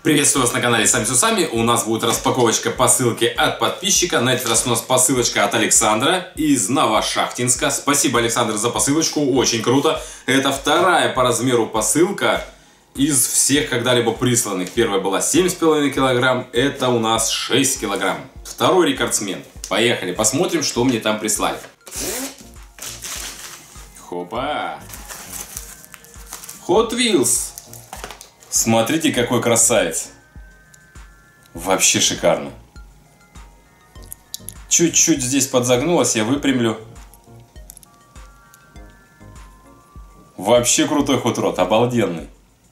Приветствую вас на канале Сами с Усами. У нас будет распаковочка посылки от подписчика. На этот раз у нас посылочка от Александра из Новошахтинска. Спасибо, Александр, за посылочку. Очень круто. Это вторая по размеру посылка из всех когда-либо присланных. Первая была 7,5 килограмм. Это у нас 6 килограмм. Второй рекордсмен. Поехали, посмотрим, что мне там прислали. Хопа. Hot Wheels. Смотрите, какой красавец. Вообще шикарно. Чуть-чуть здесь подзагнулось, я выпрямлю. Вообще крутой Hot Rod, обалденный.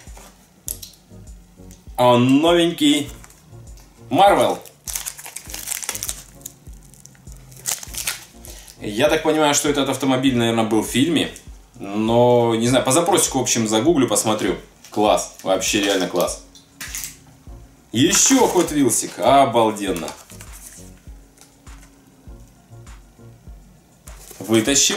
Он новенький. Marvel. Я так понимаю, что этот автомобиль, наверное, был в фильме. Но, не знаю, по запросику, в общем, загуглю, посмотрю. Класс, вообще реально класс. Еще Hot Wheels'ик, обалденно. Вытащим.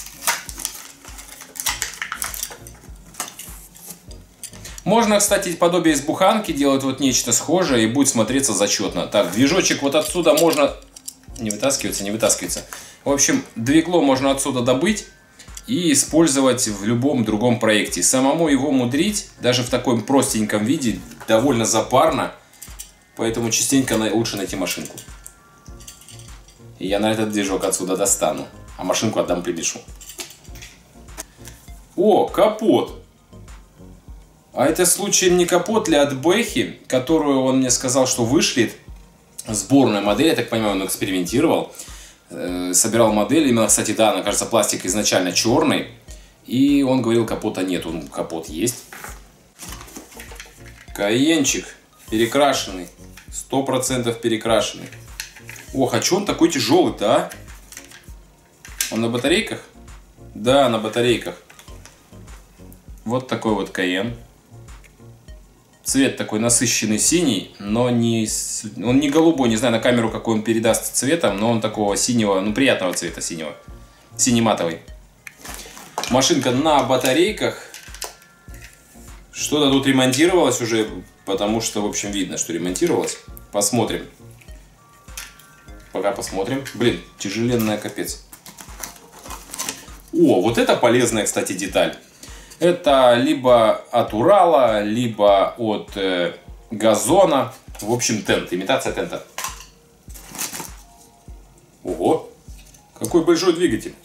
Можно, кстати, подобие из буханки делать вот нечто схожее и будет смотреться зачетно. Так, движочек вот отсюда можно... Не вытаскивается, не вытаскивается. В общем, двигло можно отсюда добыть и использовать в любом другом проекте. Самому его мудрить, даже в таком простеньком виде, довольно запарно. Поэтому частенько лучше найти машинку. И я на этот движок отсюда достану. А машинку отдам прибешу. О, капот! А это случаем не капот ли от Бэхи, которую он мне сказал, что вышлет. Сборная модель, я так понимаю, он экспериментировал. Собирал модель, именно, кстати, да, она, кажется, пластик изначально черный. И он говорил, капота нет, капот есть. Каенчик перекрашенный, 100% перекрашенный. Ох, а что он такой тяжелый-то, а? Он на батарейках? Да, на батарейках. Вот такой вот Каен. Цвет такой насыщенный синий, но он не голубой, не знаю на камеру какой он передаст цветом, но он такого синего, ну приятного цвета синего, сине-матовый. Машинка на батарейках. Что-то тут ремонтировалось уже, потому что, в общем, видно, что ремонтировалось. Посмотрим. Пока посмотрим. Блин, тяжеленная капец. О, вот это полезная, кстати, деталь. Это либо от Урала, либо от газона. В общем, тент, имитация тента. Ого, какой большой двигатель.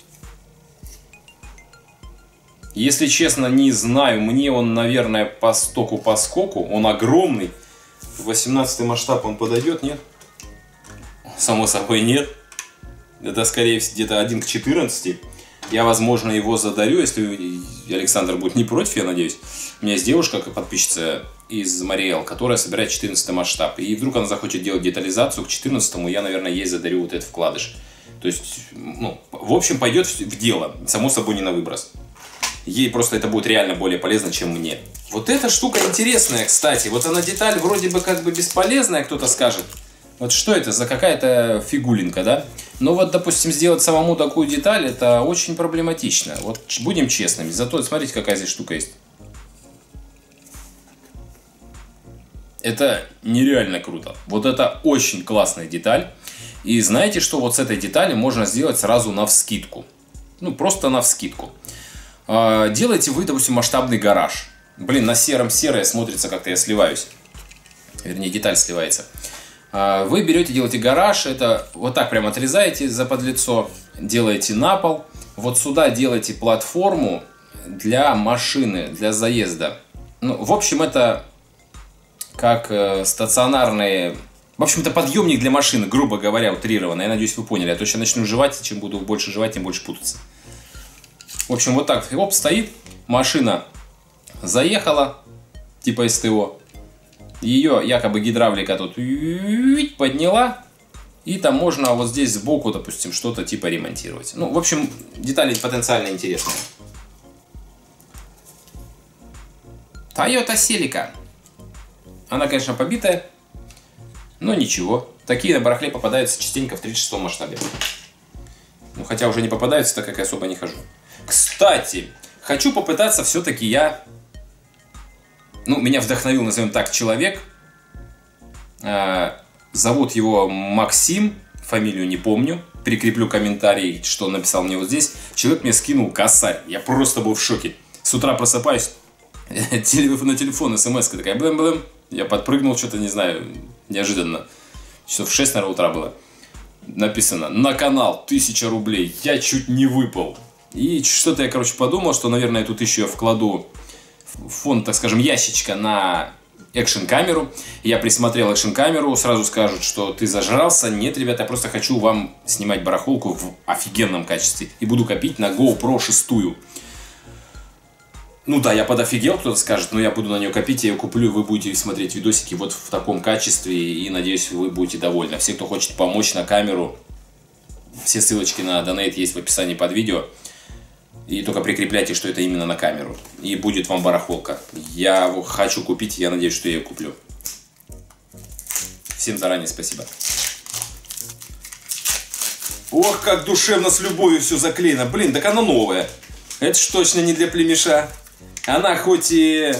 Если честно, не знаю, мне он, наверное, по стоку-поскоку. Он огромный. 18 масштаб он подойдет, нет? Само собой, нет. Это, скорее всего, где-то 1 к 14. Я, возможно, его задарю, если Александр будет не против, я надеюсь. У меня есть девушка, как подписчица из Мариэл, которая собирает 14 масштаб. И вдруг она захочет делать детализацию к 14, я, наверное, ей задарю вот этот вкладыш. То есть, ну, в общем, пойдет в дело. Само собой, не на выброс. Ей просто это будет реально более полезно, чем мне. Вот эта штука интересная, кстати. Вот она деталь вроде бы как бы бесполезная, кто-то скажет. Вот что это за какая-то фигулинка, да? Но вот, допустим, сделать самому такую деталь, это очень проблематично. Вот будем честными. Зато смотрите, какая здесь штука есть. Это нереально круто. Вот это очень классная деталь. И знаете, что вот с этой детали можно сделать сразу навскидку. Ну, просто навскидку. Делаете вы, допустим, масштабный гараж. Блин, на сером серое смотрится, как-то я сливаюсь. Вернее, деталь сливается. Вы берете, делаете гараж, это вот так прям отрезаете заподлицо, делаете на пол. Вот сюда делаете платформу для машины, для заезда. Ну, в общем, это как стационарные... В общем, это подъемник для машины, грубо говоря, утрированно. Я надеюсь, вы поняли. А то сейчас начну жевать, чем буду больше жевать, тем больше путаться. В общем, вот так, оп, стоит, машина заехала, типа СТО. Ее якобы гидравлика тут подняла. И там можно вот здесь сбоку, допустим, что-то типа ремонтировать. Ну, в общем, детали потенциально интересные. Toyota Celica. Она, конечно, побитая. Но ничего. Такие на барахле попадаются частенько в 36 масштабе. Ну, хотя уже не попадаются, так как я особо не хожу. Кстати, хочу попытаться все-таки я... Ну, меня вдохновил, назовем так, человек, Зовут его Максим, фамилию не помню. Прикреплю комментарий, что он написал мне вот здесь. Человек мне скинул косарь. Я просто был в шоке. С утра просыпаюсь, на телефон смс-ка такая блэм-блэм. Я подпрыгнул, что-то, не знаю, неожиданно. Часов в 6, наверное, утра было. Написано: на канал 1000 рублей. Я чуть не выпал. И что-то я, короче, подумал, что, наверное, тут еще я вкладу в фонд, так скажем, ящичка на экшн-камеру. Я присмотрел экшн-камеру, сразу скажут, что ты зажрался. Нет, ребята, я просто хочу вам снимать барахолку в офигенном качестве. И буду копить на GoPro 6. Ну да, я подофигел, кто-то скажет, но я буду на нее копить, я ее куплю, вы будете смотреть видосики вот в таком качестве, и надеюсь, вы будете довольны. Все, кто хочет помочь на камеру, все ссылочки на донейт есть в описании под видео. И только прикрепляйте, что это именно на камеру. И будет вам барахолка. Я хочу купить, я надеюсь, что я ее куплю. Всем заранее спасибо. Ох, как душевно с любовью все заклеено. Блин, так она новая. Это ж точно не для племеша. Она хоть и...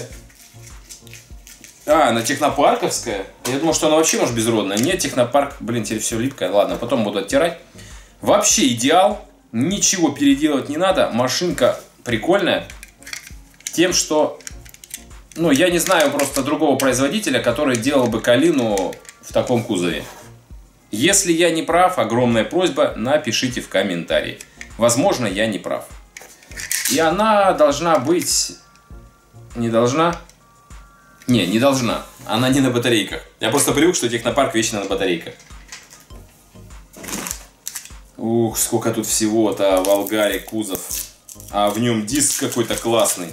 она технопарковская. Я думал, что она вообще, может, безродная. Нет, технопарк, блин, теперь все липкое. Ладно, потом буду оттирать. Вообще идеал. Ничего переделывать не надо. Машинка прикольная. Тем, что... ну, я не знаю просто другого производителя, который делал бы Калину в таком кузове. Если я не прав, огромная просьба, напишите в комментарии. Возможно, я не прав. И она должна быть... не должна? Не должна. Она не на батарейках. Я просто привык, что технопарк вечно на батарейках. Ух, сколько тут всего-то. Волгарик, кузов. А в нем диск какой-то классный.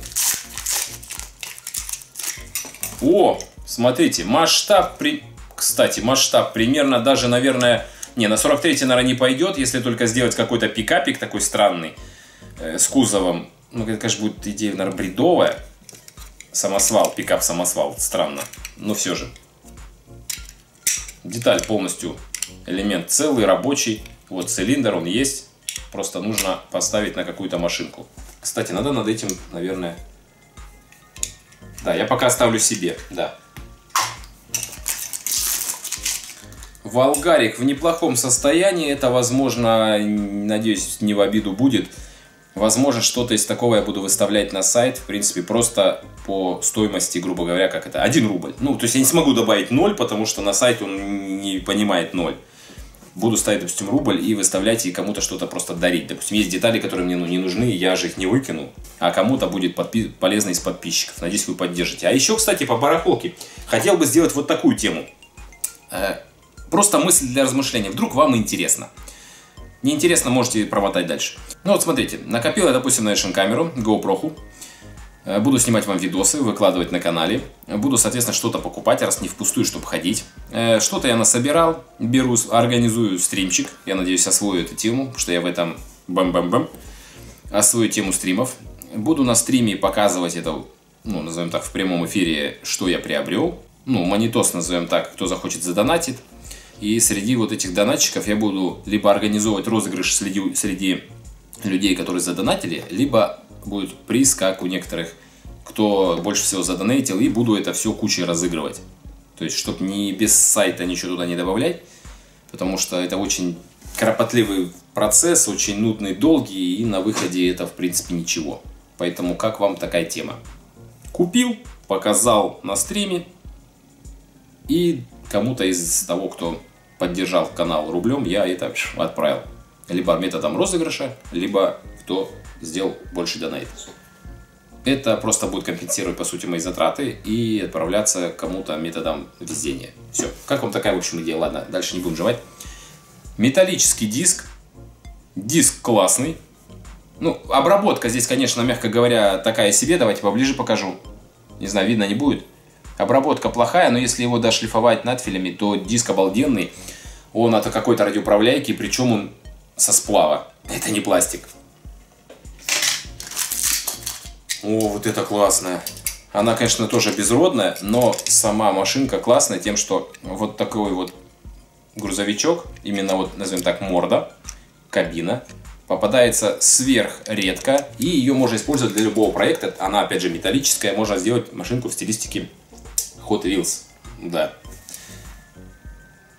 О, смотрите, масштаб... Кстати, масштаб примерно даже, наверное... не, на 43, наверное, не пойдет, если только сделать какой-то пикапик такой странный. С кузовом. Ну, это, конечно, будет идея, наверное, бредовая. Самосвал, пикап-самосвал. Странно, но все же. Деталь полностью, элемент целый, рабочий. Вот цилиндр, он есть. Просто нужно поставить на какую-то машинку. Кстати, надо над этим, наверное... да, я пока оставлю себе, да. Волгарик в неплохом состоянии. Это, возможно, надеюсь, не в обиду будет. Возможно, что-то из такого я буду выставлять на сайт. В принципе, просто по стоимости, грубо говоря, как это, 1 рубль. Ну, то есть я не смогу добавить 0, потому что на сайт он не понимает 0. Буду ставить, допустим, рубль и выставлять и кому-то что-то просто дарить. Допустим, есть детали, которые мне не нужны, я же их не выкину. А кому-то будет полезно из подписчиков. Надеюсь, вы поддержите. А еще, кстати, по барахолке. Хотел бы сделать вот такую тему. Просто мысль для размышления. Вдруг вам интересно. Неинтересно, можете промотать дальше. Ну вот смотрите, накопил я, допустим, на экшн-камеру GoPro. Буду снимать вам видосы, выкладывать на канале. Буду, соответственно, что-то покупать, раз не впустую, чтобы ходить. Что-то я насобирал, беру, организую стримчик. Я надеюсь, освою эту тему, потому что я в этом бам-бам-бам. Освою тему стримов. Буду на стриме показывать это, ну, назовем так, в прямом эфире, что я приобрел. Ну, монетос, назовем так, кто захочет задонатит. И среди вот этих донатчиков я буду либо организовывать розыгрыш среди людей, которые задонатили, либо будет приз, как у некоторых, кто больше всего задонатил, и буду это все кучей разыгрывать. То есть, чтобы не без сайта ничего туда не добавлять, потому что это очень кропотливый процесс, очень нудный, долгий, и на выходе это, в принципе, ничего. Поэтому, как вам такая тема? Купил, показал на стриме, и кому-то из того, кто поддержал канал рублем, я это отправил. Либо методом розыгрыша, либо кто сделал больше донейт. Это просто будет компенсировать, по сути, мои затраты и отправляться кому-то методом везения. Все. Как вам такая, в общем, идея? Ладно, дальше не будем жевать. Металлический диск. Диск классный. Ну, обработка здесь, конечно, мягко говоря, такая себе. Давайте поближе покажу. Не знаю, видно не будет. Обработка плохая, но если его дошлифовать надфилями, то диск обалденный. Он от какой-то радиоуправляйки, причем он со сплава. Это не пластик. О, вот это классная. Она, конечно, тоже безродная, но сама машинка классная тем, что вот такой вот грузовичок, именно вот, назовем так, морда, кабина, попадается сверх редко, и ее можно использовать для любого проекта. Она, опять же, металлическая, можно сделать машинку в стилистике Hot Wheels. Да.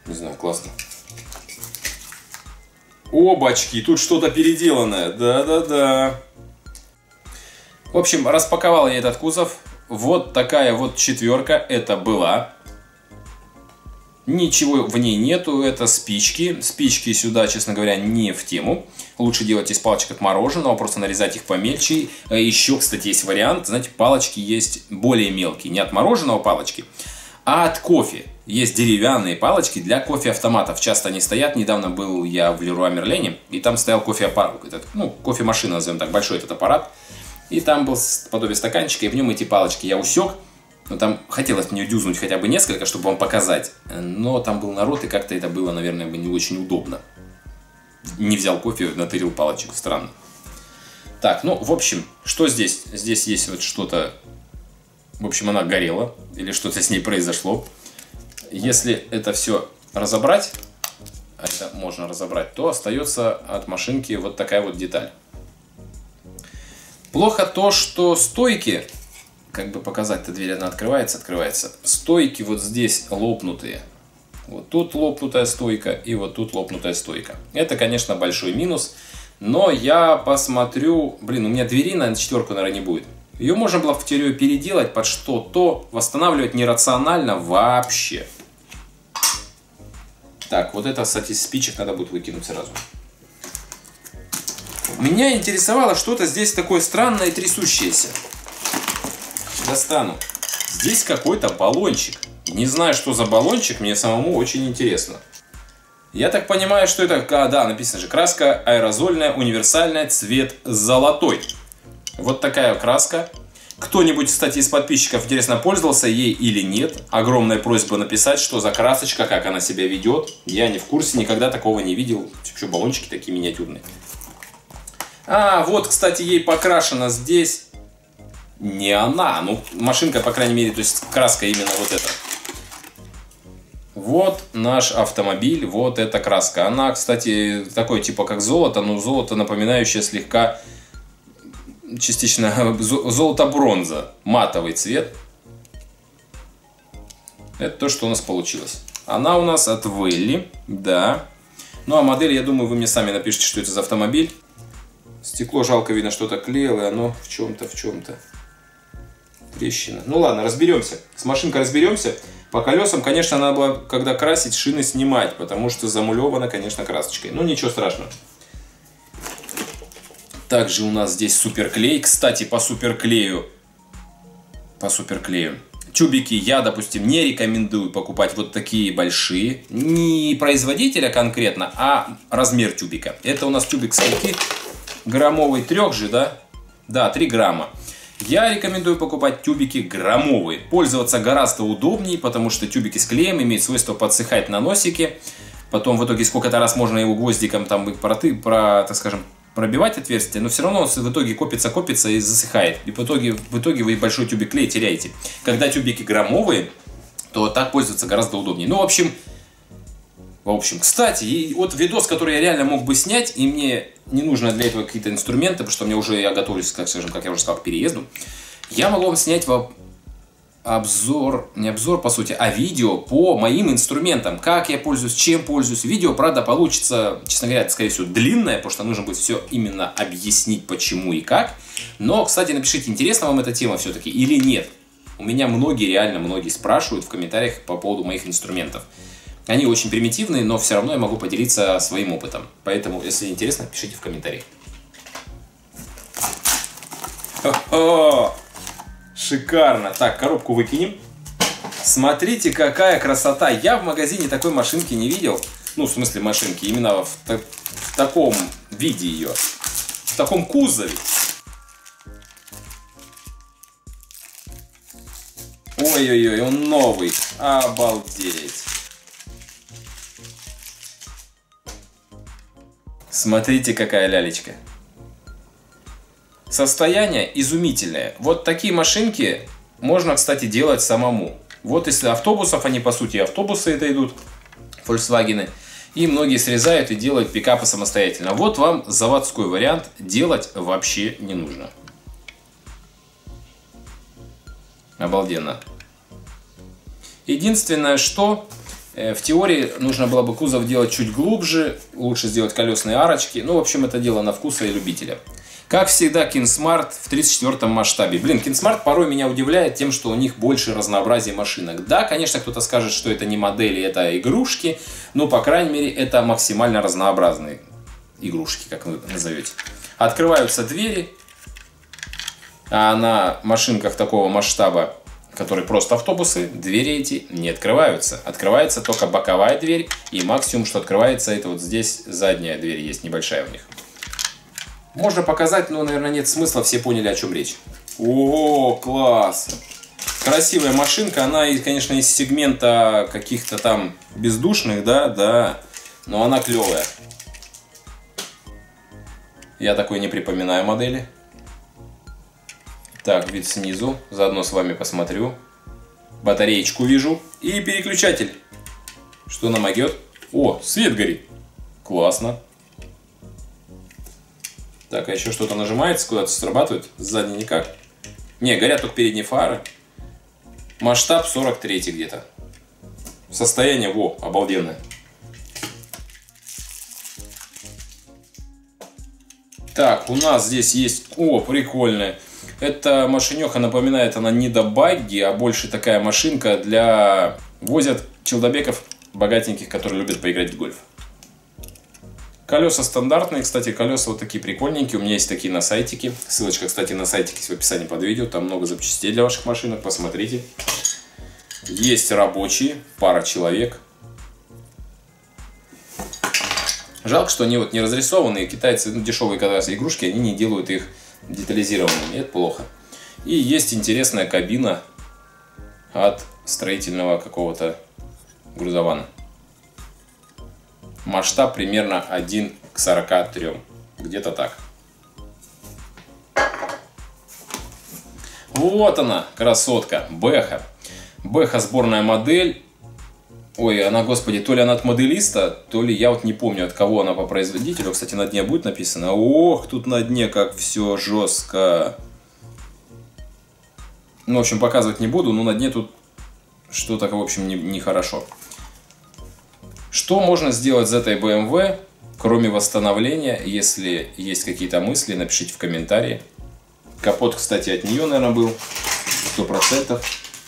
Не знаю, классно. Обачки, тут что-то переделанное. Да-да-да. В общем, распаковал я этот кузов. Вот такая вот четверка это была. Ничего в ней нету, это спички. Спички сюда, честно говоря, не в тему. Лучше делать из палочек от мороженого, просто нарезать их помельче. Еще, кстати, есть вариант, знаете, палочки есть более мелкие. Не от мороженого палочки, а от кофе. Есть деревянные палочки для кофе-автоматов. Часто они стоят. Недавно был я в Леруа Мерлене, и там стоял кофе-аппарат. Ну, кофемашина, назовем так, большой этот аппарат. И там был подобие стаканчика, и в нем эти палочки я усек. Но там хотелось мне дюзнуть хотя бы несколько, чтобы вам показать. Но там был народ, и как-то это было, наверное, не очень удобно. Не взял кофе, натырил палочек. Странно. Так, ну, в общем, что здесь? Здесь есть вот что-то... В общем, она горела. Или что-то с ней произошло. Если это все разобрать, а это можно разобрать, то остается от машинки вот такая вот деталь. Плохо то, что стойки... Как бы показать-то, дверь она открывается. Стойки вот здесь лопнутые. Вот тут лопнутая стойка и вот тут лопнутая стойка. Это, конечно, большой минус. Но я посмотрю... Блин, у меня двери на четверку, наверное, не будет. Ее можно было в теорию переделать под что-то. Восстанавливать нерационально вообще. Так, вот это, кстати, спичек надо будет выкинуть сразу. Меня интересовало что-то здесь такое странное и трясущееся. Достану. Здесь какой-то баллончик. Не знаю, что за баллончик, мне самому очень интересно. Я так понимаю, что это... Да, написано же, краска аэрозольная, универсальная, цвет золотой. Вот такая краска. Кто-нибудь, кстати, из подписчиков, интересно, пользовался ей или нет? Огромная просьба написать, что за красочка, как она себя ведет. Я не в курсе, никогда такого не видел. Еще баллончики такие миниатюрные. А, вот, кстати, ей покрашена здесь... Не она, ну машинка, по крайней мере, то есть краска именно вот эта. Вот наш автомобиль, вот эта краска. Она, кстати, такой типа как золото, но золото напоминающее слегка, частично золото-бронза. Матовый цвет. Это то, что у нас получилось. Она у нас от Велли, да. Ну а модель, я думаю, вы мне сами напишите, что это за автомобиль. Стекло жалко, видно, что-то клеило, и оно в чем-то. Трещина. Ну ладно, разберемся. С машинкой разберемся. По колесам, конечно, надо было, когда красить, шины снимать, потому что замулевано, конечно, красочкой. Ну ничего страшного. Также у нас здесь суперклей. Кстати, по суперклею. Тюбики я, допустим, не рекомендую покупать вот такие большие. Не производителя конкретно, а размер тюбика. Это у нас тюбик скольки? Граммовый, 3 же, да? Да, 3 грамма. Я рекомендую покупать тюбики граммовые. Пользоваться гораздо удобнее, потому что тюбики с клеем имеют свойство подсыхать на носике. Потом в итоге сколько-то раз можно его гвоздиком там так скажем, пробивать отверстие, но все равно он в итоге копится и засыхает. И в итоге вы большой тюбик клея теряете. Когда тюбики граммовые, то так пользоваться гораздо удобнее. Ну, в общем, кстати, и вот видос, который я реально мог бы снять, и мне не нужно для этого какие-то инструменты, потому что я готовлюсь, как я уже сказал, к переезду. Я могу вам снять не обзор, по сути, а видео по моим инструментам. Как я пользуюсь, чем пользуюсь. Видео, правда, получится, честно говоря, скорее всего, длинное, потому что нужно будет все именно объяснить, почему и как. Но, кстати, напишите, интересна вам эта тема все-таки или нет. У меня многие спрашивают в комментариях по поводу моих инструментов. Они очень примитивные, но все равно я могу поделиться своим опытом. Поэтому, если интересно, пишите в комментариях. Хо-хо! Шикарно! Так, коробку выкинем. Смотрите, какая красота! Я в магазине такой машинки не видел. Ну, в смысле машинки, именно в таком виде ее. В таком кузове. Ой-ой-ой, он новый. Обалдеть! Смотрите, какая лялечка. Состояние изумительное. Вот такие машинки можно, кстати, делать самому. Вот из автобусов, они по сути автобусы это идут, Volkswagen. И многие срезают и делают пикапы самостоятельно. Вот вам заводской вариант, делать вообще не нужно. Обалденно. Единственное, что В теории нужно было бы кузов делать чуть глубже, лучше сделать колесные арочки. Ну, в общем, это дело на вкуса и любителя. Как всегда, Kinsmart в 34-м масштабе. Блин, Kinsmart порой меня удивляет тем, что у них больше разнообразия машинок. Да, конечно, кто-то скажет, что это не модели, это игрушки. Но, по крайней мере, это максимально разнообразные игрушки, как вы назовете. Открываются двери. А на машинках такого масштаба, которые просто автобусы, двери эти не открываются. Открывается только боковая дверь, и максимум, что открывается, это вот здесь задняя дверь есть, небольшая у них. Можно показать, но, наверное, нет смысла, все поняли, о чем речь. О, класс! Красивая машинка, она, конечно, из сегмента каких-то там бездушных, да, но она клевая. Я такой не припоминаю модели. Так, вид снизу, заодно с вами посмотрю. Батареечку вижу. И переключатель. Что нам идет? О, свет горит. Классно. Так, а еще что-то нажимается, куда-то срабатывает. Сзади никак. Не, горят только передние фары. Масштаб 43 где-то. Состояние, во, обалденное. Так, у нас здесь есть... О, прикольная. Эта машинеха напоминает, она не до багги, а больше такая машинка для... Возят челдобеков богатеньких, которые любят поиграть в гольф. Колеса стандартные, кстати, колеса вот такие прикольненькие. У меня есть такие на сайтике. Ссылочка, кстати, на сайтике в описании под видео. Там много запчастей для ваших машинок, посмотрите. Есть рабочие, пара человек. Жалко, что они вот не разрисованные. Китайцы, ну, дешевые когда игрушки, они не делают их детализированными. Это плохо. И есть интересная кабина от строительного какого-то грузована. Масштаб примерно 1 к 43. Где-то так. Вот она, красотка. Бэха. Бэха сборная модель. Ой, она, господи, то ли она от моделиста, то ли я вот не помню, от кого она по производителю. Кстати, на дне будет написано. Ох, тут на дне как все жестко. Ну, в общем, показывать не буду, но на дне тут что-то, в общем, нехорошо. Что можно сделать с этой BMW, кроме восстановления? Если есть какие-то мысли, напишите в комментарии. Капот, кстати, от нее, наверное, был 100%.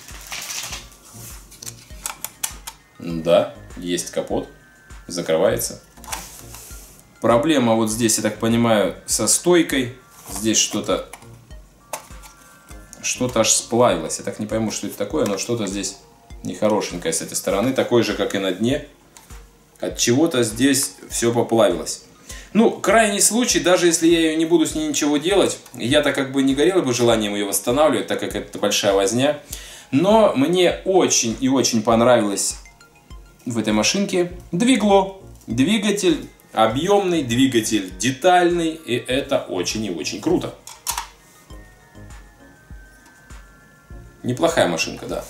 Да, есть капот, закрывается. Проблема вот здесь, я так понимаю, со стойкой. Здесь что-то аж сплавилось. Я так не пойму, что это такое, но что-то здесь нехорошенькое с этой стороны. Такое же, как и на дне. От чего-то здесь все поплавилось. Ну, крайний случай, даже если я ее не буду с ней ничего делать, я-то как бы не горел бы желанием ее восстанавливать, так как это большая возня. Но мне очень и очень понравилось в этой машинке двигло. Двигатель объемный, двигатель детальный, и это очень и очень круто. Неплохая машинка, да.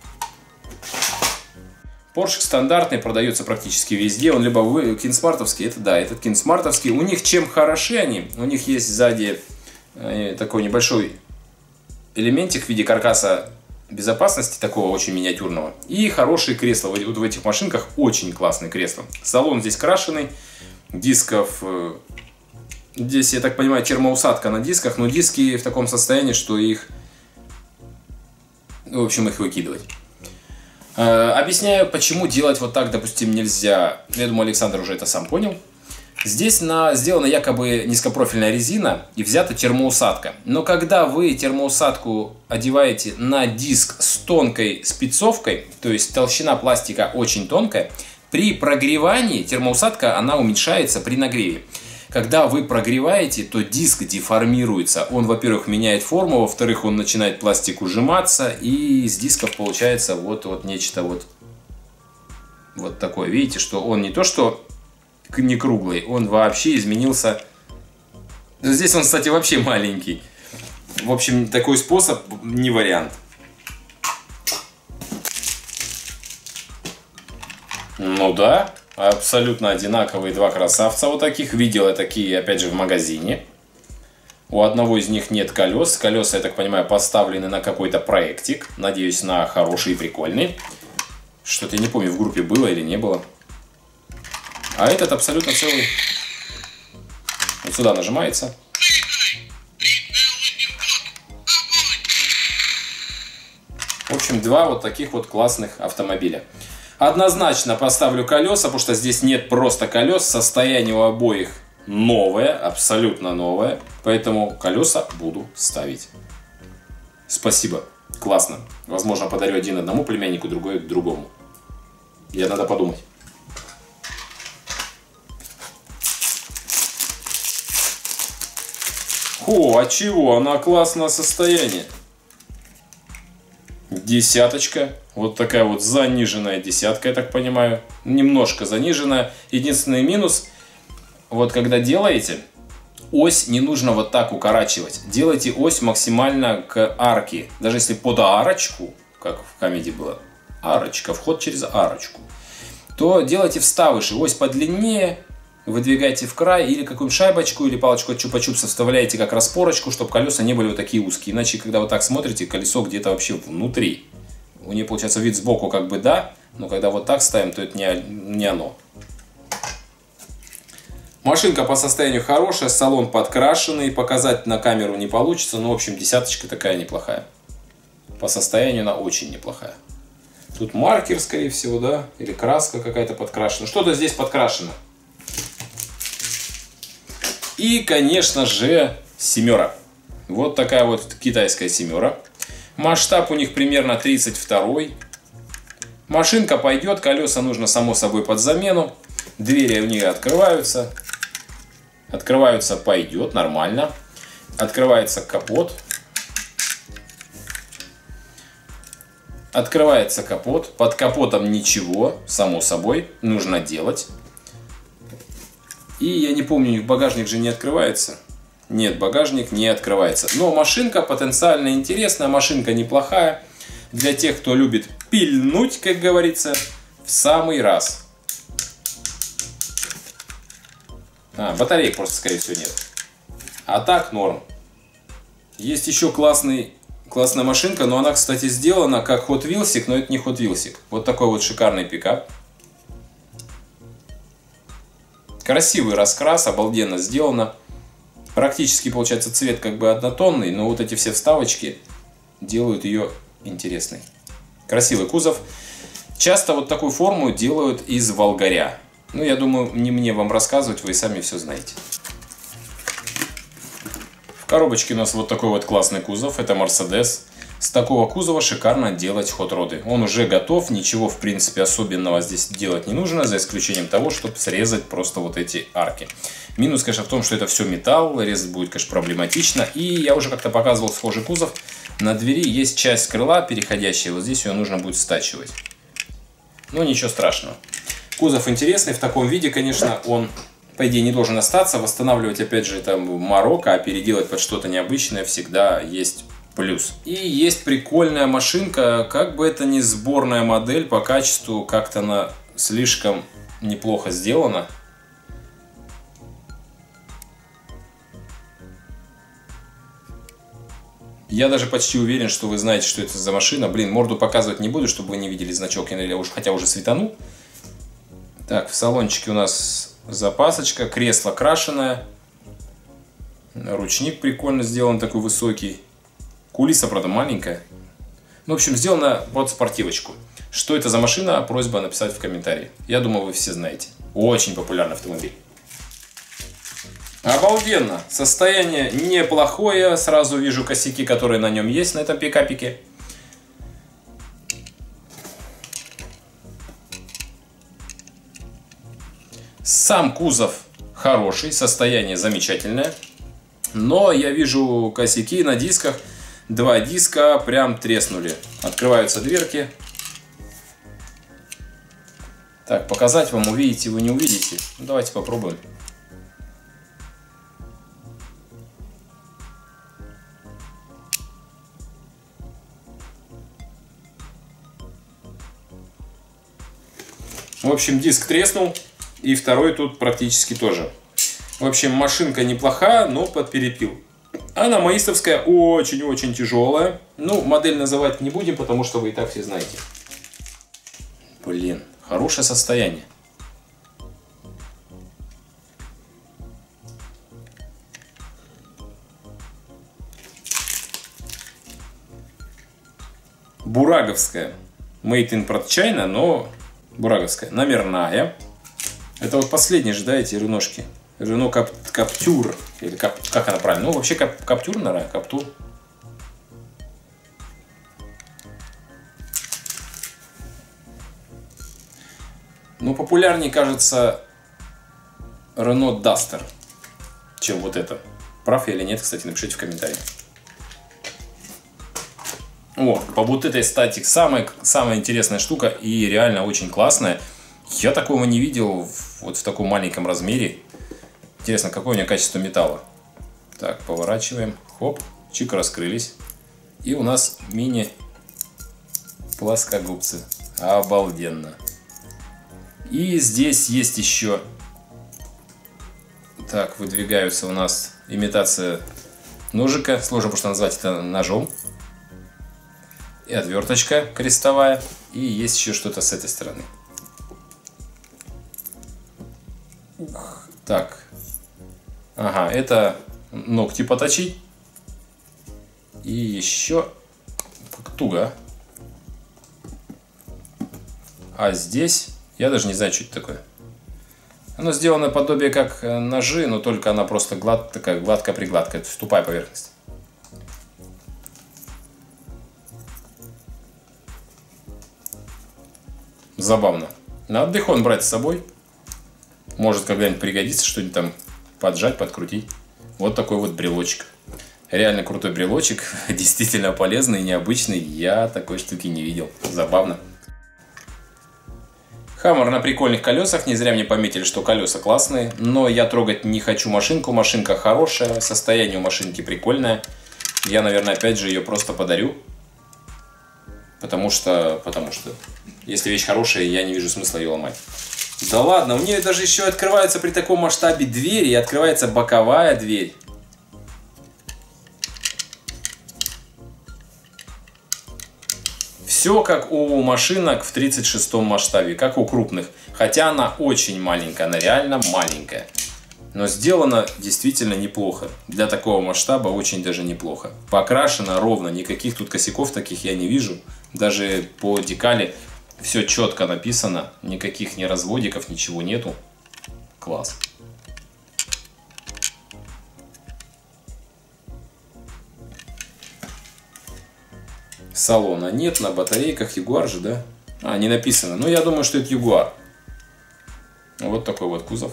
Porsche стандартный, продается практически везде. Он либо кинсмартовский, это да, этот кинсмартовский. У них чем хороши они? У них есть сзади такой небольшой элементик в виде каркаса безопасности, такого очень миниатюрного. И хорошие кресла. Вот в этих машинках очень классные кресла. Салон здесь крашеный. Дисков... Здесь, я так понимаю, термоусадка на дисках. Но диски в таком состоянии, что их... В общем, их выкидывать. Объясняю, почему делать вот так, допустим, нельзя. Я думаю, Александр уже это сам понял. Здесь сделана якобы низкопрофильная резина и взята термоусадка. Но когда вы термоусадку одеваете на диск с тонкой спецовкой, то есть толщина пластика очень тонкая, при прогревании термоусадка она уменьшается при нагреве. Когда вы прогреваете, то диск деформируется. Он, во-первых, меняет форму, во-вторых, он начинает пластик ужиматься, и из дисков получается вот нечто вот такое. Видите, что он не то что не круглый, он вообще изменился. Здесь он, кстати, вообще маленький. В общем, такой способ не вариант. Ну да. Абсолютно одинаковые два красавца вот таких. Видел я такие, опять же, в магазине. У одного из них нет колес. Колеса, я так понимаю, поставлены на какой-то проектик. Надеюсь, на хороший и прикольный. Что-то я не помню, в группе было или не было. А этот абсолютно целый. Вот сюда нажимается. В общем, два вот таких вот классных автомобиля. Однозначно поставлю колеса, потому что здесь нет просто колес. Состояние у обоих новое, абсолютно новое. Поэтому колеса буду ставить. Спасибо. Классно. Возможно, подарю один одному племяннику, другой другому. Я надо подумать. О, а чего? Она классное состояние. Десяточка. Вот такая вот заниженная десятка, я так понимаю. Немножко заниженная. Единственный минус, вот когда делаете, ось не нужно вот так укорачивать. Делайте ось максимально к арке. Даже если под арочку, как в комедии было, арочка, вход через арочку, то делайте вставыши. Ось подлиннее, выдвигайте в край или какую-нибудь шайбочку или палочку от чупа-чупса вставляете как распорочку, чтобы колеса не были вот такие узкие. Иначе, когда вы так смотрите, колесо где-то вообще внутри. У нее получается вид сбоку как бы да, но когда вот так ставим, то это не оно. Машинка по состоянию хорошая, салон подкрашенный, показать на камеру не получится, но в общем десяточка такая неплохая. По состоянию она очень неплохая. Тут маркер, скорее всего, да, или краска какая-то подкрашена. Что-то здесь подкрашено. И, конечно же, семера. Вот такая вот китайская семера. Масштаб у них примерно 32. Машинка пойдет, колеса нужно само собой под замену. Двери у нее открываются. Открываются, пойдет, нормально. Открывается капот. Открывается капот. Под капотом ничего, само собой, нужно делать. И я не помню, у них багажник же не открывается. Нет, багажник не открывается. Но машинка потенциально интересная, машинка неплохая. Для тех, кто любит пильнуть, как говорится, в самый раз. Батареек просто, скорее всего, нет. А так норм. Есть еще классная машинка, но она, кстати, сделана как Hot Wheels'ик, но это не Hot Wheels'ик. Вот такой вот шикарный пикап. Красивый раскрас, обалденно сделано. Практически получается цвет как бы однотонный, но вот эти все вставочки делают ее интересной. Красивый кузов. Часто вот такую форму делают из волгаря. Ну, я думаю, не мне вам рассказывать, вы сами все знаете. В коробочке у нас вот такой вот классный кузов. Это Mercedes. С такого кузова шикарно делать хот-роды. Он уже готов, ничего в принципе особенного здесь делать не нужно, за исключением того, чтобы срезать просто вот эти арки. Минус, конечно, в том, что это все металл, резать будет, конечно, проблематично. И я уже как-то показывал схожий кузов. На двери есть часть крыла переходящая, вот здесь ее нужно будет стачивать. Но ничего страшного. Кузов интересный, в таком виде, конечно, он, по идее, не должен остаться. Восстанавливать, опять же, это Марокко, а переделать под что-то необычное всегда есть плюс. И есть прикольная машинка, как бы это ни сборная модель, по качеству как-то она слишком неплохо сделана. Я даже почти уверен, что вы знаете, что это за машина. Блин, морду показывать не буду, чтобы вы не видели значок, хотя уже светанул. Так, в салончике у нас запасочка, кресло крашеное. Ручник прикольно сделан, такой высокий. Кулиса, правда, маленькая. Ну, в общем, сделана под спортивочку. Что это за машина? Просьба написать в комментарии. Я думаю, вы все знаете. Очень популярный автомобиль. Обалденно. Состояние неплохое. Сразу вижу косяки, которые на нем есть, на этом пикапике. Сам кузов хороший, состояние замечательное. Но я вижу косяки на дисках. Два диска прям треснули. Открываются дверки. Так, показать вам, увидите вы, не увидите. Ну, давайте попробуем. В общем, диск треснул. И второй тут практически тоже. В общем, машинка неплохая, но под перепил. Она маистовская, очень-очень тяжелая. Ну, модель называть не будем, потому что вы и так все знаете. Блин, хорошее состояние. Бураговская. Made in China, но бураговская. Номерная. Это вот последние же, да, эти реношки. Рено Каптюр. Или как она правильно? Ну, вообще Каптюр, наверное, Каптур. Ну, популярнее, кажется, Renault Duster, чем вот это. Прав я или нет, кстати, напишите в комментариях. О, по вот этой статик самая интересная штука и реально очень классная. Я такого не видел вот в таком маленьком размере. Интересно, какое у нее качество металла. Так, поворачиваем. Хоп, чик, раскрылись. И у нас мини плоскогубцы. Обалденно. И здесь есть еще... Так, выдвигаются у нас имитация ножика. Сложно просто назвать это ножом. И отверточка крестовая. И есть еще что-то с этой стороны. Так. Ага, это ногти поточить. И еще туго. А здесь... Я даже не знаю, что это такое. Оно сделано подобие как ножи, но только она просто такая гладкая-пригладкая. Это тупая поверхность. Забавно. На отдых он брать с собой. Может когда-нибудь пригодится что-нибудь там поджать, подкрутить. Вот такой вот брелочек. Реально крутой брелочек. Действительно полезный, необычный. Я такой штуки не видел. Забавно. Хаммер на прикольных колесах. Не зря мне пометили, что колеса классные. Но я трогать не хочу машинку. Машинка хорошая. Состояние у машинки прикольное. Я, наверное, опять же ее просто подарю. Потому что если вещь хорошая, я не вижу смысла ее ломать. Да ладно, у нее даже еще открываются при таком масштабе двери. И открывается боковая дверь. Все как у машинок в 36-м масштабе, как у крупных. Хотя она очень маленькая, она реально маленькая. Но сделана действительно неплохо. Для такого масштаба очень даже неплохо. Покрашена ровно, никаких тут косяков таких я не вижу. Даже по декали все четко написано. Никаких ни разводиков, ничего нету. Класс. Салона нет, на батарейках Ягуар же, да? А, не написано. Ну, я думаю, что это Ягуар. Вот такой вот кузов.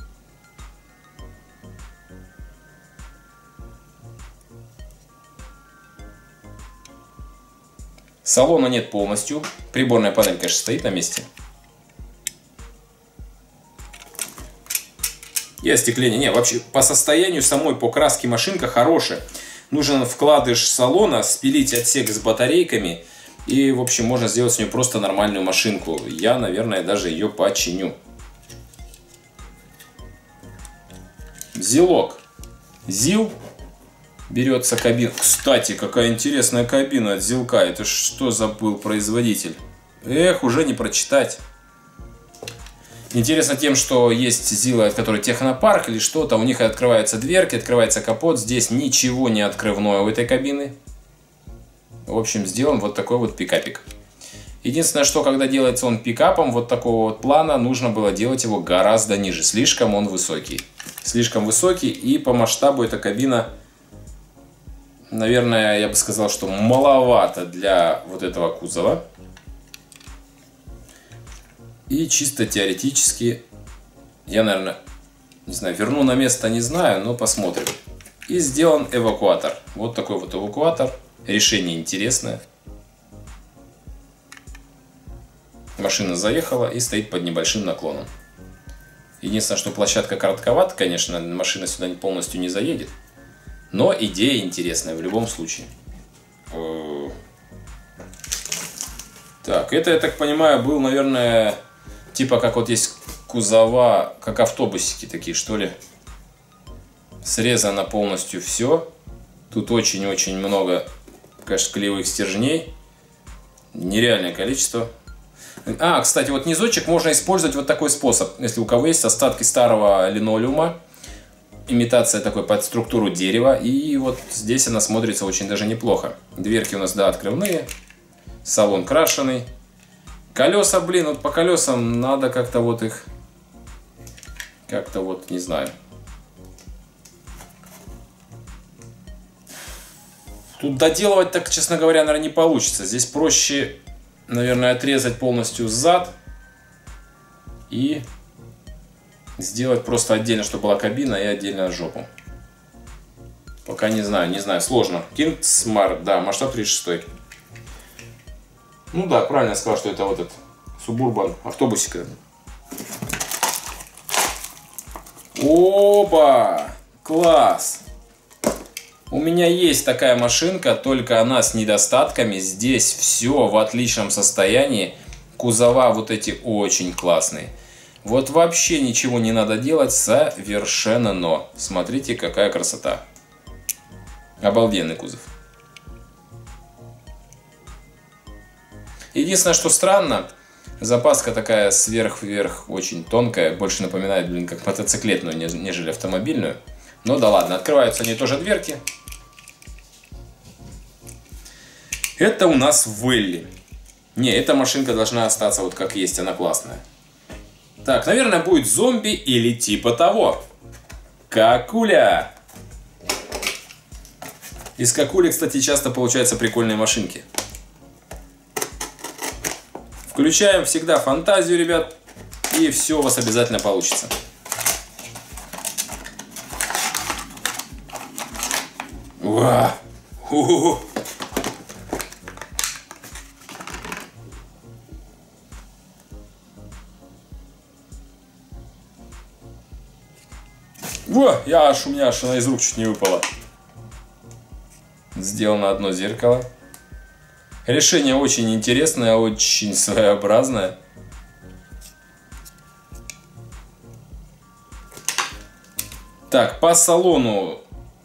Салона нет полностью. Приборная панель, конечно, стоит на месте. И остекление. Не, вообще, по состоянию самой, по краске машинка хорошая. Нужен вкладыш салона, спилить отсек с батарейками. И, в общем, можно сделать с нее просто нормальную машинку. Я, наверное, даже ее починю. Зилок. ЗИЛ. Берется кабина. Кстати, какая интересная кабина от Зилка. Это что забыл производитель? Эх, уже не прочитать. Интересно тем, что есть ЗИЛы, от которых технопарк или что-то. У них открываются дверки, открывается капот. Здесь ничего не открывное у этой кабины. В общем, сделан вот такой вот пикапик. Единственное, что когда делается он пикапом вот такого вот плана, нужно было делать его гораздо ниже. Слишком он высокий. Слишком высокий, и по масштабу эта кабина, наверное, я бы сказал, что маловато для вот этого кузова. И чисто теоретически я, наверное, не знаю, верну на место, не знаю, но посмотрим. И сделан эвакуатор. Вот такой вот эвакуатор. Решение интересное. Машина заехала и стоит под небольшим наклоном. Единственное, что площадка коротковата, конечно, машина сюда полностью не заедет. Но идея интересная в любом случае. Так, это, я так понимаю, был, наверное, типа как вот есть кузова, как автобусики такие, что ли. Срезано полностью все. Тут очень-очень много, конечно, клеевых стержней. Нереальное количество. Кстати, вот низочек можно использовать вот такой способ. Если у кого есть остатки старого линолеума, имитация такой под структуру дерева. И вот здесь она смотрится очень даже неплохо. Дверки у нас, да, открывные. Салон крашеный. Колеса, блин, вот по колесам надо как-то вот их... Как-то вот, не знаю. Тут доделывать так, честно говоря, наверное, не получится. Здесь проще, наверное, отрезать полностью зад. И сделать просто отдельно, чтобы была кабина, и отдельно жопу. Пока не знаю, сложно. King Smart, да, масштаб 36. Ну да, правильно я сказал, что это вот этот Suburban автобусик. Опа! Класс! У меня есть такая машинка, только она с недостатками. Здесь все в отличном состоянии. Кузова вот эти очень классные. Вот вообще ничего не надо делать совершенно, но смотрите, какая красота. Обалденный кузов. Единственное, что странно, запаска такая сверх-вверх очень тонкая, больше напоминает, блин, как мотоциклетную, нежели автомобильную. Ну да ладно, открываются они тоже дверки. Это у нас Велли. Не, эта машинка должна остаться вот как есть, она классная. Так, наверное, будет зомби или типа того. Какуля. Из какули, кстати, часто получаются прикольные машинки. Включаем всегда фантазию, ребят, и все у вас обязательно получится. Уа! Ху-ху-ху. Во, у меня аж она из рук чуть не выпала. Сделано одно зеркало. Решение очень интересное, очень своеобразное. Так, по салону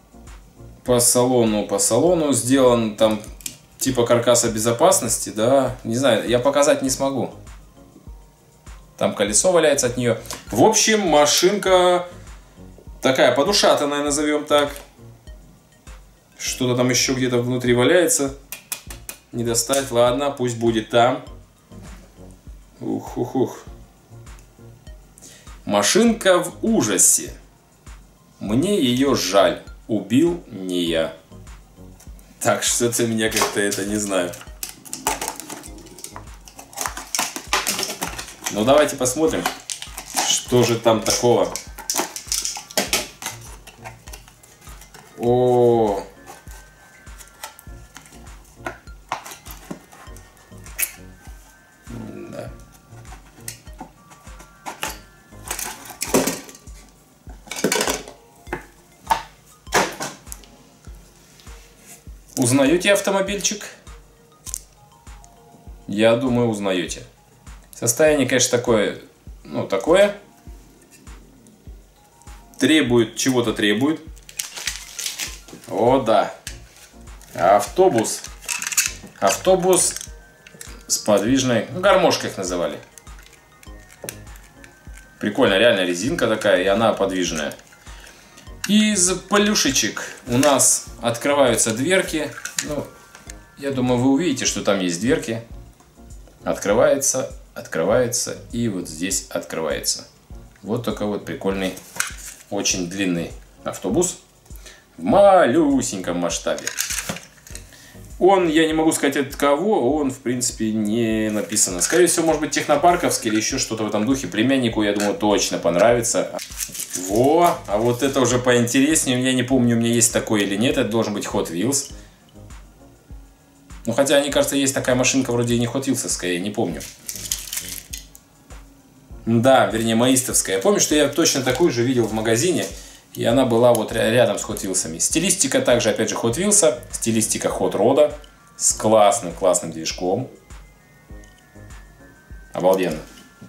сделан там типа каркаса безопасности, да. Не знаю, я показать не смогу. Там колесо валяется от нее. В общем, машинка такая подушатанная, назовем так. Что-то там еще где-то внутри валяется. Не достать, ладно, пусть будет там. Ух-ух-ух. Машинка в ужасе. Мне ее жаль. Убил не я. Так, что-то меня как-то это не знаю. Ну, давайте посмотрим, что же там такого. О, да. Узнаете автомобильчик? Я думаю, узнаете. Состояние, конечно, такое, ну, такое. Требует, чего-то требует. О, да. Автобус. Автобус с подвижной, ну, гармошкой их называли. Прикольно, реально резинка такая, и она подвижная. Из плюшечек у нас открываются дверки. Ну, я думаю, вы увидите, что там есть дверки. Открывается, открывается и вот здесь открывается. Вот такой вот прикольный, очень длинный автобус в малюсеньком масштабе. Он, я не могу сказать от кого, он в принципе не написано. Скорее всего, может быть технопарковский или еще что-то в этом духе. Племяннику, я думаю, точно понравится. Во, а вот это уже поинтереснее. Я не помню, у меня есть такой или нет. Это должен быть Hot Wheels. Ну, хотя, мне кажется, есть такая машинка вроде и не Hot Wheels'овская, я не помню. Да, вернее, маистовская. Я помню, что я точно такую же видел в магазине. И она была вот рядом с Hot Wheels'ами. Стилистика также, опять же, Hot Wheels'а. Стилистика Hot Rod'а. С классным движком. Обалденно.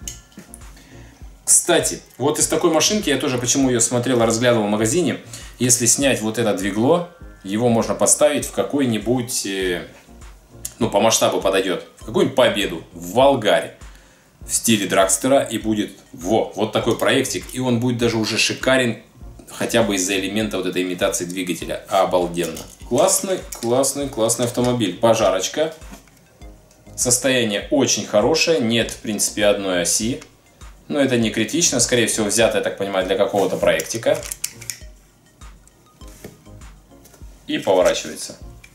Кстати, вот из такой машинки, я тоже почему ее смотрел, разглядывал в магазине. Если снять вот это двигло, его можно поставить в какой-нибудь, ну, по масштабу подойдет, в какую-нибудь Победу, в Волгаре. в стиле драгстера и будет вот такой проектик. И он будет даже уже шикарен, хотя бы из-за элемента вот этой имитации двигателя. Обалденно. Классный, классный, классный автомобиль. Пожарочка. Состояние очень хорошее. Нет, в принципе, одной оси. Но это не критично. Скорее всего, взято, я так понимаю, для какого-то проектика. И поворачивается.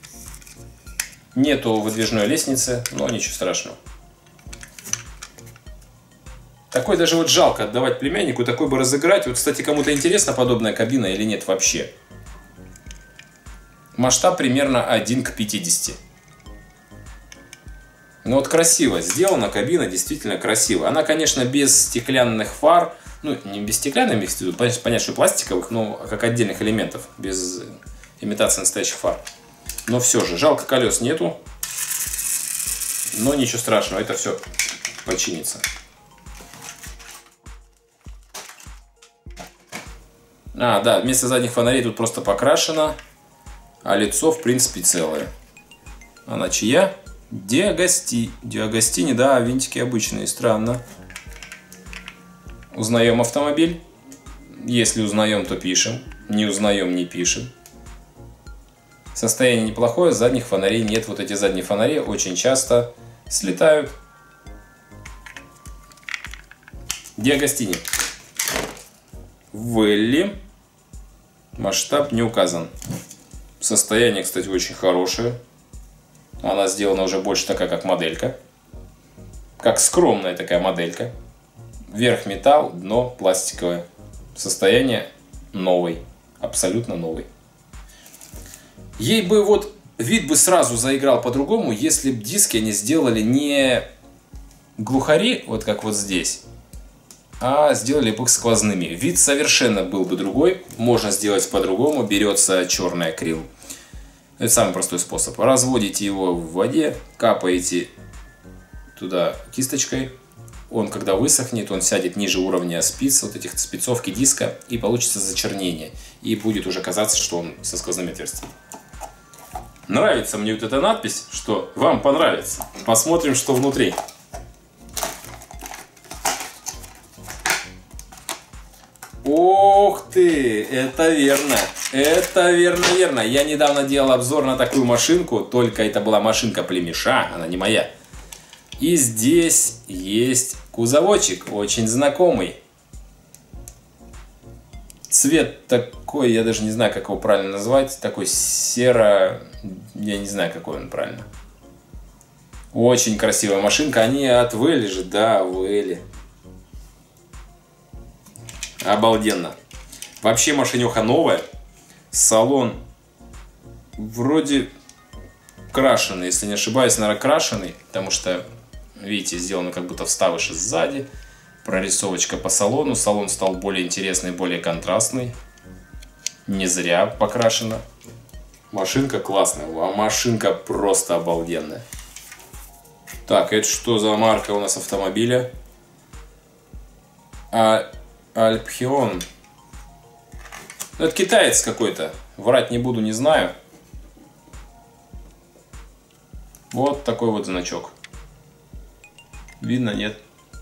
Нету выдвижной лестницы, но ничего страшного. Такой даже вот жалко отдавать племяннику, такой бы разыграть. Вот, кстати, кому-то интересна подобная кабина или нет вообще. Масштаб примерно 1 к 50. Ну вот красиво сделана кабина, действительно красиво. Она, конечно, без стеклянных фар. Ну, не без стеклянных, понятно, что пластиковых, но как отдельных элементов. Без имитации настоящих фар. Но все же, жалко, колес нету. Но ничего страшного, это все починится. Да, вместо задних фонарей тут просто покрашено, а лицо, в принципе, целое. Она чья? Диагостини, да, винтики обычные, странно. Узнаем автомобиль. Если узнаем, то пишем. Не узнаем, не пишем. Состояние неплохое, задних фонарей нет. Вот эти задние фонари очень часто слетают. Диагостини. Велли. Масштаб не указан. Состояние, кстати, очень хорошее. Она сделана уже больше такая, как моделька. Как скромная такая моделька. Верх металл, дно пластиковое. Состояние новый. Абсолютно новый. Ей бы вот вид бы сразу заиграл по-другому, если бы диски они сделали не глухари, вот как вот здесь, а сделали бы их сквозными. Вид совершенно был бы другой. Можно сделать по-другому. Берется черный акрил. Это самый простой способ. Разводите его в воде, капаете туда кисточкой. Он, когда высохнет, он сядет ниже уровня спиц, вот этих спецовки диска, и получится зачернение. И будет уже казаться, что он со сквозными отверстиями. Нравится мне вот эта надпись, что вам понравится. Посмотрим, что внутри. Ох ты, это верно. Это верно. Я недавно делал обзор на такую машинку, только это была машинка племеша, она не моя. И здесь есть кузовочек, очень знакомый. Цвет такой, я даже не знаю, как его правильно назвать. Такой серо... Я не знаю, какой он правильно. Очень красивая машинка. Они от Велли же, да, Велли. Обалденно. Вообще машинеха новая. Салон вроде крашеный, если не ошибаюсь, наверное, крашеный. Потому что, видите, сделано как будто вставыши сзади. Прорисовочка по салону. Салон стал более интересный, более контрастный. Не зря покрашена. Машинка классная. А машинка просто обалденная. Так, это что за марка у нас автомобиля? Альпхион. Это китаец какой-то. Врать не буду, не знаю. Вот такой вот значок. Видно, нет?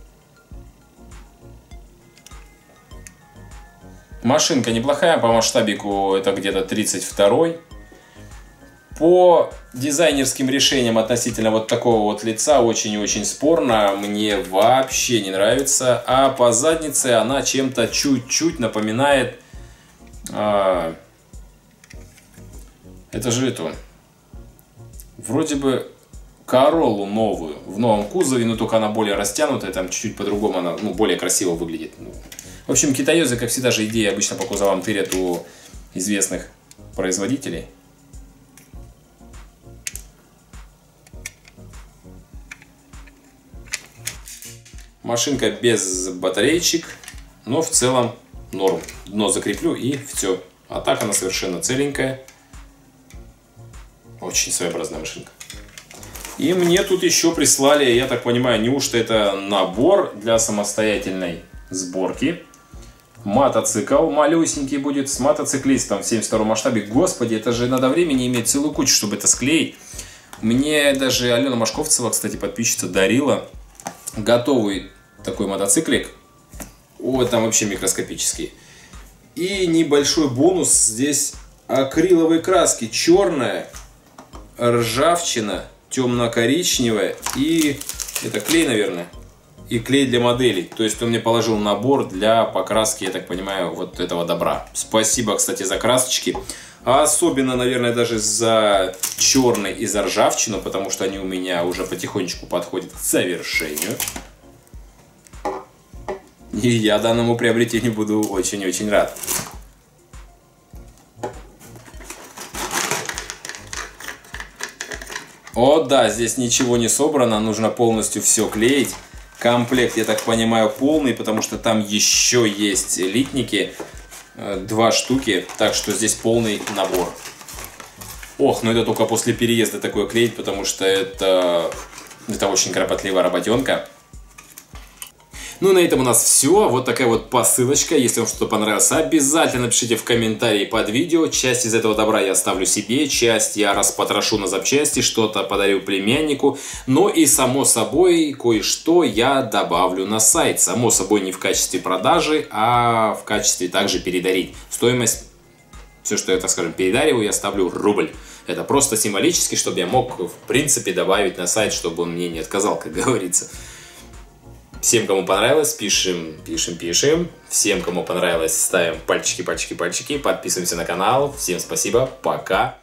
Машинка неплохая, по масштабику это где-то 32-й. По дизайнерским решениям относительно вот такого вот лица очень и очень спорно. Мне вообще не нравится. А по заднице она чем-то чуть-чуть напоминает... это же эту... Вроде бы Короллу новую. В новом кузове, но только она более растянутая. Там чуть-чуть по-другому она более красиво выглядит. В общем, китаёзы, как всегда же, идеи обычно по кузовам тырят у известных производителей. Машинка без батареечек, но в целом норм. Дно закреплю и все. А так она совершенно целенькая. Очень своеобразная машинка. И мне тут еще прислали, я так понимаю, неужто это набор для самостоятельной сборки. Мотоцикл малюсенький будет с мотоциклистом в 72 масштабе. Господи, это же надо времени иметь целую кучу, чтобы это склеить. Мне даже Алена Машковцева, кстати, подписчица, дарила готовый такой мотоциклик. О, там вообще микроскопический. И небольшой бонус здесь акриловой краски. Черная, ржавчина, темно-коричневая и это клей, наверное. И клей для моделей. То есть он мне положил набор для покраски, я так понимаю, вот этого добра. Спасибо, кстати, за красочки. А особенно, наверное, даже за черный и за ржавчину, потому что они у меня уже потихонечку подходят к завершению. И я данному приобретению буду очень-очень рад. О да, здесь ничего не собрано, нужно полностью все клеить. Комплект, я так понимаю, полный, потому что там еще есть литники. 2 штуки, так что здесь полный набор. Ох, но это только после переезда такое клеить, потому что это очень кропотливая работенка. Ну и на этом у нас все. Вот такая вот посылочка. Если вам что-то понравилось, обязательно пишите в комментарии под видео. Часть из этого добра я оставлю себе, часть я распотрошу на запчасти, что-то подарю племяннику. Но и само собой кое-что я добавлю на сайт. Само собой не в качестве продажи, а в качестве также передарить. Стоимость, все, что я, так скажем, передариваю, я ставлю рубль. Это просто символически, чтобы я мог, в принципе, добавить на сайт, чтобы он мне не отказал, как говорится. Всем, кому понравилось, пишем. Всем, кому понравилось, ставим пальчики. Подписываемся на канал. Всем спасибо. Пока.